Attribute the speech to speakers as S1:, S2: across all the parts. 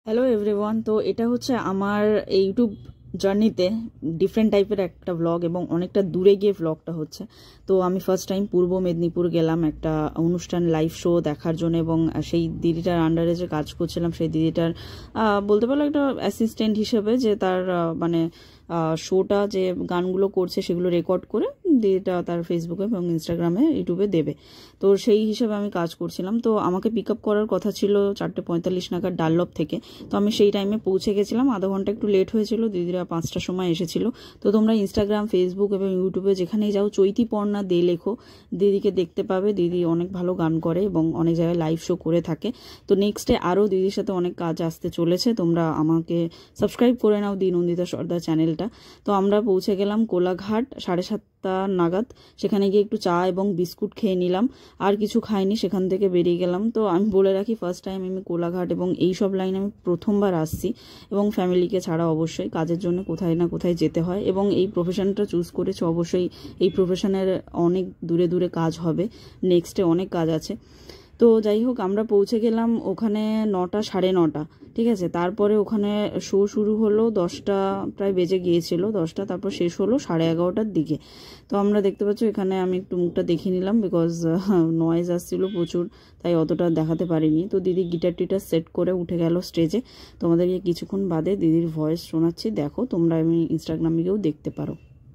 S1: Hello everyone. তো এটা হচ্ছে আমার এই ইউটিউব জার্নিতে ডিফারেন্ট টাইপের একটা ব্লগ এবং অনেকটা দূরে গিয়ে ব্লগটা হচ্ছে। তো আমি ফার্স্ট টাইম পূর্ব মেদিনীপুর গেলাম একটা অনুষ্ঠান লাইভ শো দেখার জন্য, এবং সেই দিদিটার আন্ডারে যে কাজ করছিলাম সেই দিদিটার বলতে পারলো একটা অ্যাসিস্ট্যান্ট হিসেবে, যে তার মানে শোটা যে গানগুলো করছে সেগুলো রেকর্ড করে দিদিটা তার ফেসবুকে এবং ইনস্টাগ্রামে ইউটিউবে দেবে। তো সেই হিসেবে আমি কাজ করছিলাম। তো আমাকে পিক আপ করার কথা ছিল 4:45 নাগাদ ডানলপ থেকে। তো আমি সেই টাইমে পৌঁছে গেছিলাম, আধা ঘন্টা একটু লেট হয়েছিল, দিদিরা 5টার সময় এসেছিল। তো তোমরা ইনস্টাগ্রাম, ফেসবুক এবং ইউটিউবে যেখানেই যাও চৈতিপর্ণা দে লেখো, দিদিকে দেখতে পাবে। দিদি অনেক ভালো গান করে এবং অনেক জায়গায় লাইভ শো করে থাকে। তো নেক্সটে আরও দিদির সাথে অনেক কাজ আসতে চলেছে, তোমরা আমাকে সাবস্ক্রাইব করে নাও দি নন্দিতা সর্দার চ্যানেলটা। তো আমরা পৌঁছে গেলাম কোলাঘাট 7:30 নাগাদ। সেখানে গিয়ে একটু চা এবং বিস্কুট খেয়ে নিলাম, আর কিছু খাইনি, সেখান থেকে বেরিয়ে গেলাম। তো আমি বলে রাখি, ফার্স্ট টাইম আমি কোলাঘাট এবং এই সব লাইনে আমি প্রথমবার আসছি, এবং ফ্যামিলিকে ছাড়া অবশ্যই কাজের জন্য কোথায় না কোথায় যেতে হয়, এবং এই প্রফেশনটা চুজ করেছে অবশ্যই এই প্রফেশনের অনেক দূরে দূরে কাজ হবে, নেক্সটে অনেক কাজ আছে। তো যাই হোক, আমরা পৌঁছে গেলাম ওখানে 9টা, 9:30, ঠিক আছে। তারপরে ওখানে শো শুরু হলো 10টা, প্রায় বেজে গিয়েছিল 10টা, তারপর শেষ হলো 11:30টার দিকে। তো আমরা দেখতে পাচ্ছ এখানে আমি একটু মুখটা দেখিয়ে নিলাম, বিকজ নয়েজ আসছিল প্রচুর, তাই অতটা দেখাতে পারিনি। তো দিদি গিটার টিটার সেট করে উঠে গেল স্টেজে। তোমাদেরকে কিছুক্ষণ বাদে দিদির ভয়েস শোনাচ্ছি, দেখো তোমরা, আমি ইনস্টাগ্রামে গিয়েও দেখতে পারো।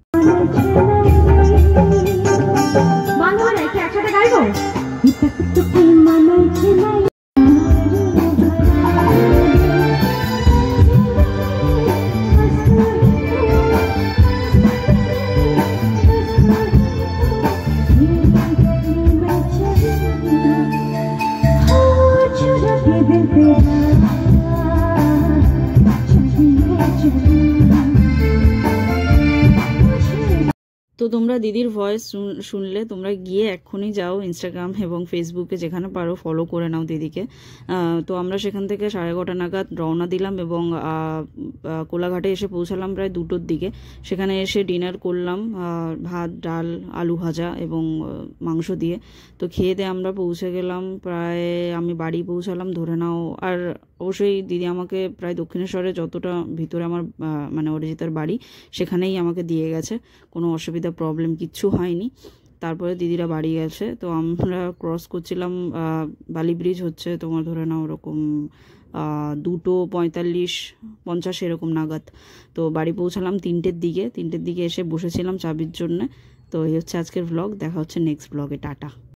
S1: তো তোমরা দিদির ভয়েস শুনলে তোমরা গিয়ে এক্ষুনি যাও ইনস্টাগ্রাম এবং ফেসবুকে, যেখানে পারো ফলো করে নাও দিদিকে। তো আমরা সেখান থেকে 11:30 নাগাদ রওনা দিলাম এবং কোলাঘাটে এসে পৌঁছালাম প্রায় 2টোর দিকে। সেখানে এসে ডিনার করলাম, ভাত, ডাল, আলু ভাজা এবং মাংস দিয়ে। তো খেয়ে দিয়ে আমরা পৌঁছে গেলাম, প্রায় আমি বাড়ি পৌঁছালাম ধরে নাও। আর অবশ্যই দিদি আমাকে প্রায় দক্ষিণেশ্বরে যতটা ভিতরে আমার মানে অরিজিতার বাড়ি, সেখানেই আমাকে দিয়ে গেছে, কোনো অসুবিধা প্রবলেম কিচ্ছু হয়নি। তারপরে দিদিরা বাড়ি গেছে। তো আমরা ক্রস করছিলাম, বালি ব্রিজ হচ্ছে তোমার ধরে নাও ওরকম 2:45-50 এরকম নাগাদ। তো বাড়ি পৌঁছালাম 3টের দিকে এসে বসেছিলাম চাবির জন্যে। তো এই হচ্ছে আজকের ব্লগ, দেখা হচ্ছে নেক্সট ব্লগে, টাটা।